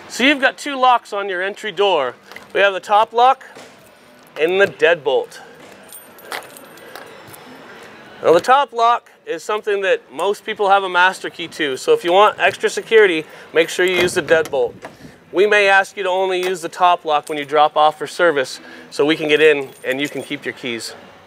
So you've got two locks on your entry door. We have the top lock and the deadbolt. Now the top lock is something that most people have a master key to. So if you want extra security, make sure you use the deadbolt. We may ask you to only use the top lock when you drop off for service so we can get in and you can keep your keys.